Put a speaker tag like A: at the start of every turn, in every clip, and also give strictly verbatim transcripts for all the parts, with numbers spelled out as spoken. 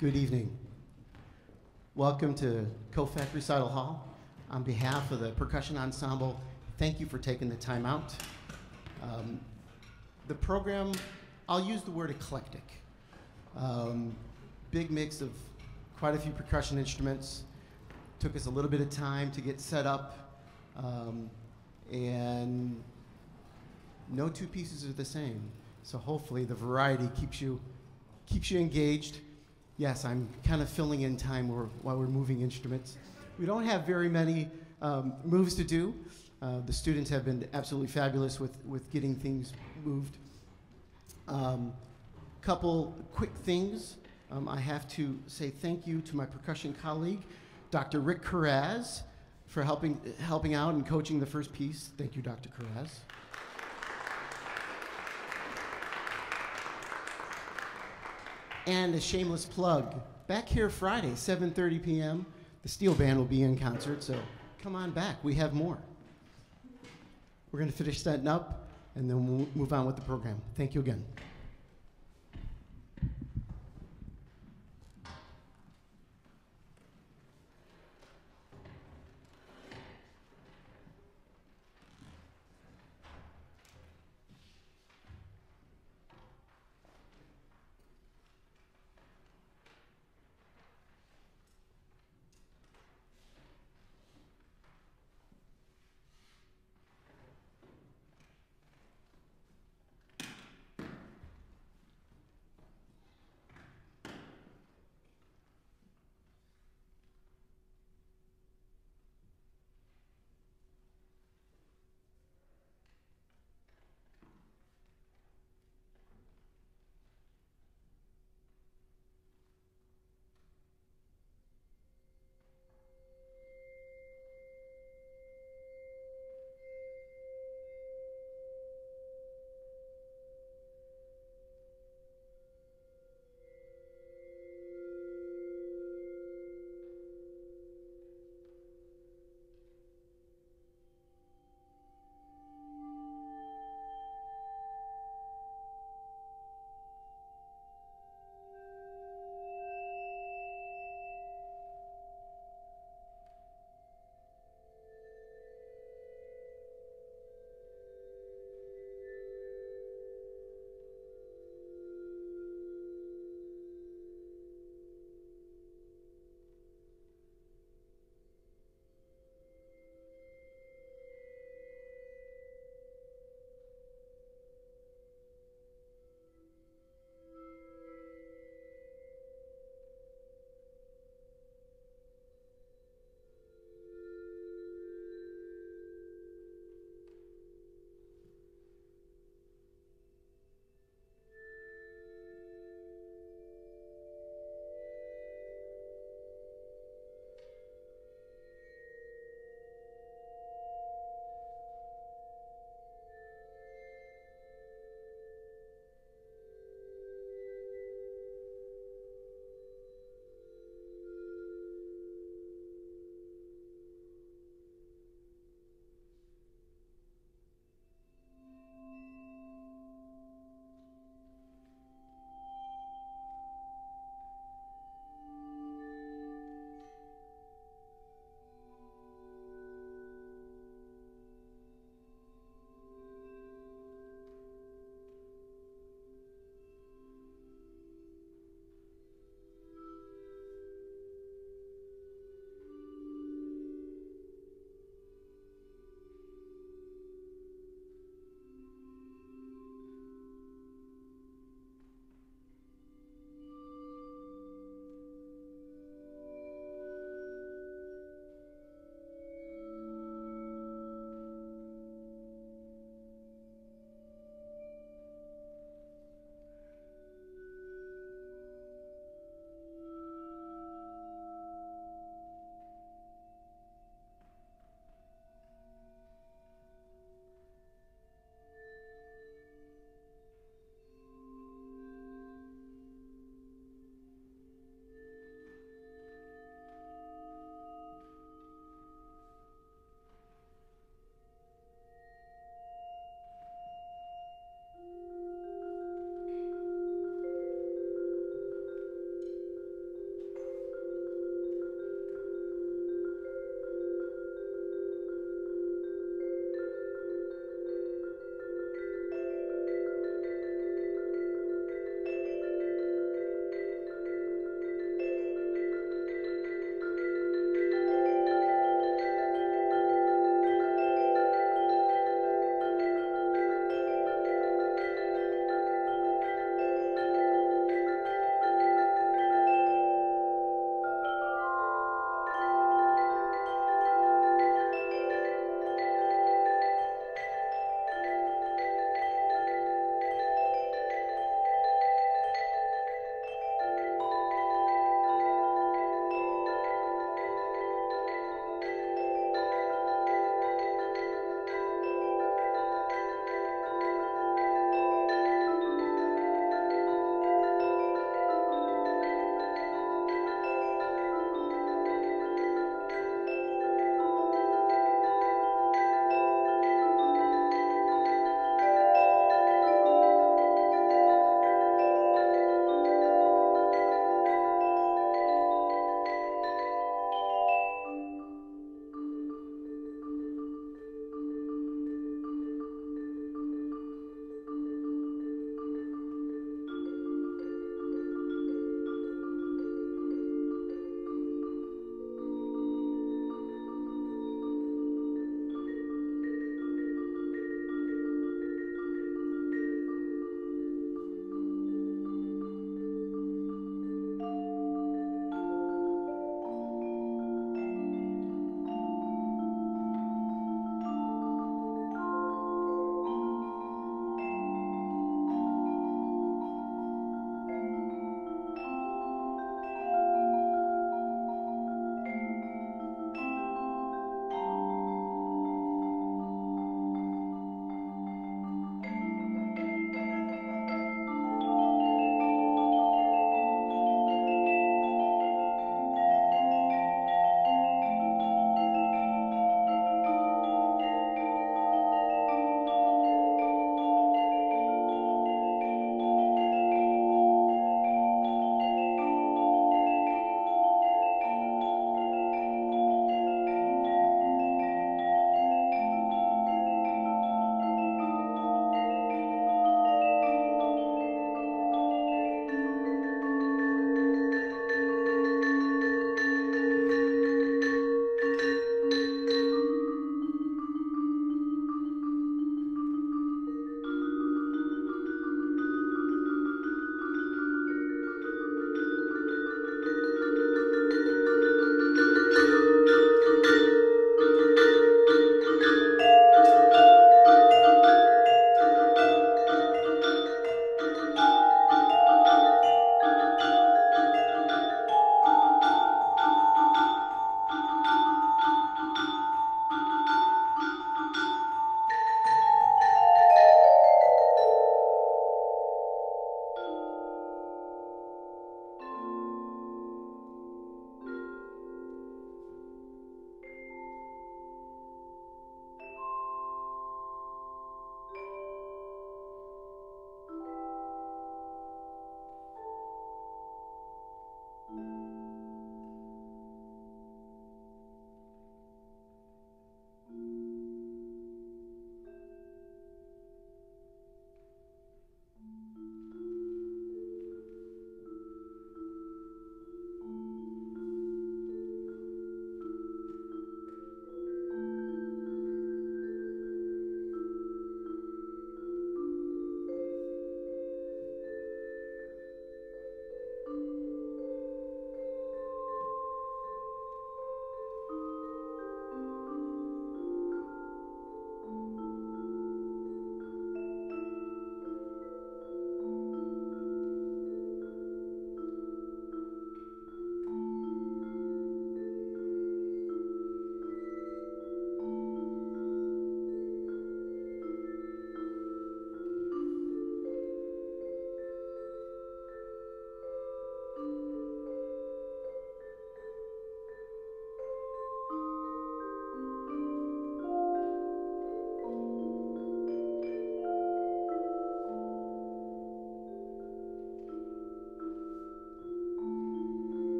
A: Good evening. Welcome to Koufax Recital Hall. On behalf of the percussion ensemble, thank you for taking the time out. Um, the program, I'll use the word eclectic. Um, big mix of quite a few percussion instruments. Took us a little bit of time to get set up, um, and no two pieces are the same. So hopefully the variety keeps you keeps you engaged. Yes, I'm kind of filling in time while we're, while we're moving instruments. We don't have very many um, moves to do. Uh, the students have been absolutely fabulous with, with getting things moved. Um, couple quick things. Um, I have to say thank you to my percussion colleague, Doctor Rick Carraz, for helping, helping out and coaching the first piece. Thank you, Doctor Carraz. And a shameless plug. Back here Friday, seven thirty p m, the Steel Band will be in concert, so come on back. We have more. We're going to finish setting up, and then we'll move on with the program. Thank you again.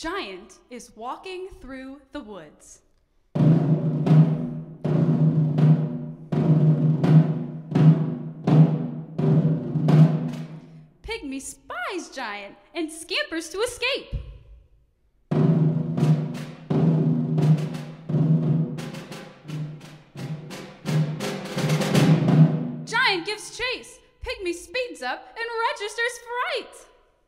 B: Giant is walking through the woods. Pygmy spies Giant and scampers to escape. Giant gives chase. Pygmy speeds up and registers fright.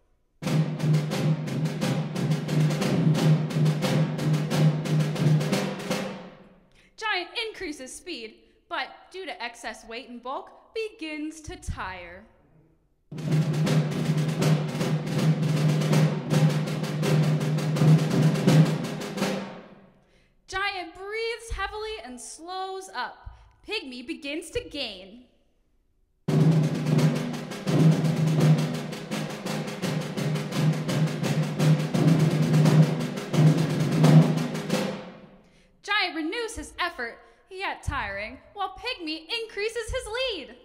B: Giant increases speed, but due to excess weight and bulk, begins to tire. Giant breathes heavily and slows up. Pygmy begins to gain. Giant renews his effort, yet tiring, while Pygmy increases his lead.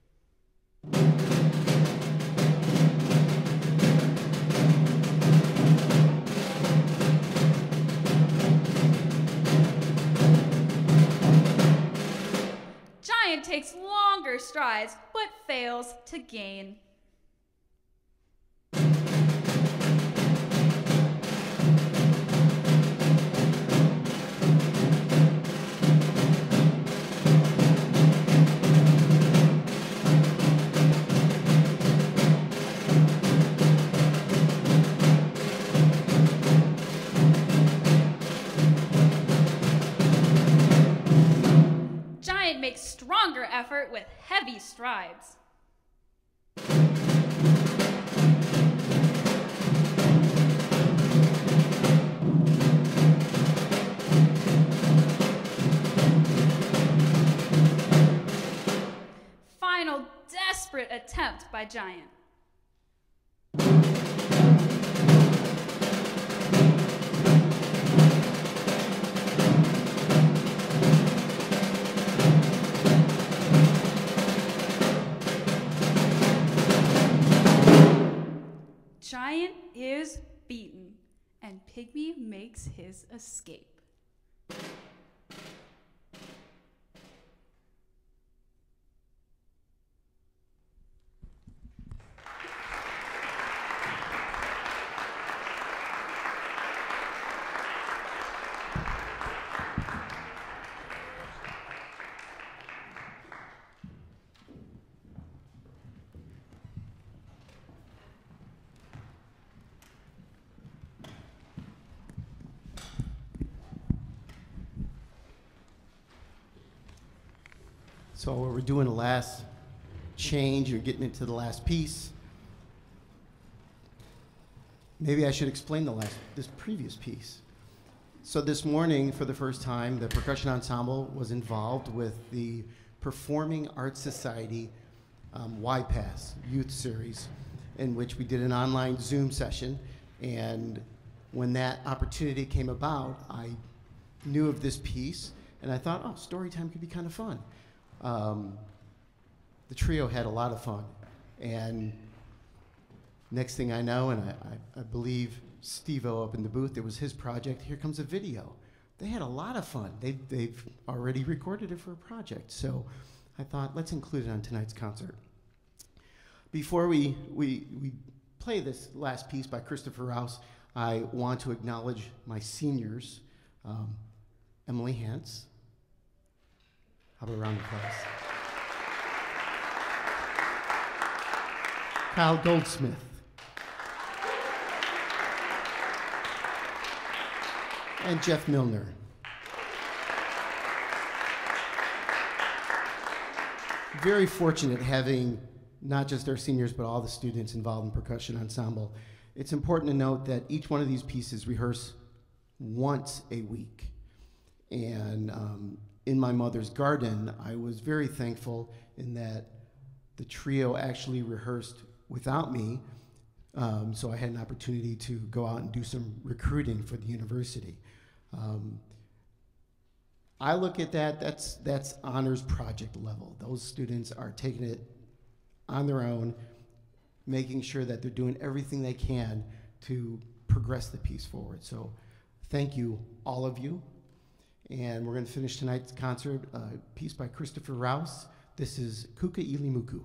B: Giant takes longer strides, but fails to gain. Giant makes stronger effort with heavy strides. Final desperate attempt by Giant. Giant is beaten, and Pygmy makes his escape.
A: So we're doing the last change. You're getting into the last piece. Maybe I should explain the last, this previous piece. So this morning, for the first time, the percussion ensemble was involved with the Performing Arts Society um, Y PASS Youth Series, in which we did an online Zoom session. And when that opportunity came about, I knew of this piece, and I thought, oh, story time could be kind of fun. Um, the trio had a lot of fun, and next thing I know, and I, I, I believe Steve-O up in the booth, it was his project, here comes a video. They had a lot of fun. They, they've already recorded it for a project, so I thought, let's include it on tonight's concert. Before we, we, we play this last piece by Christopher Rouse, I want to acknowledge my seniors, um, Emily Hance. How about a round of applause? Kyle Goldsmith. And Jeff Milner. Very fortunate having not just our seniors, but all the students involved in percussion ensemble. It's important to note that each one of these pieces rehearse once a week. And um, in my mother's garden, I was very thankful in that the trio actually rehearsed without me, um, so I had an opportunity to go out and do some recruiting for the university. Um, I look at that, that's, that's honors project level. Those students are taking it on their own, making sure that they're doing everything they can to progress the piece forward. So thank you, all of you. And we're going to finish tonight's concert, a piece by Christopher Rouse. This is Kuka Ilimuku.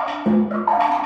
C: Thank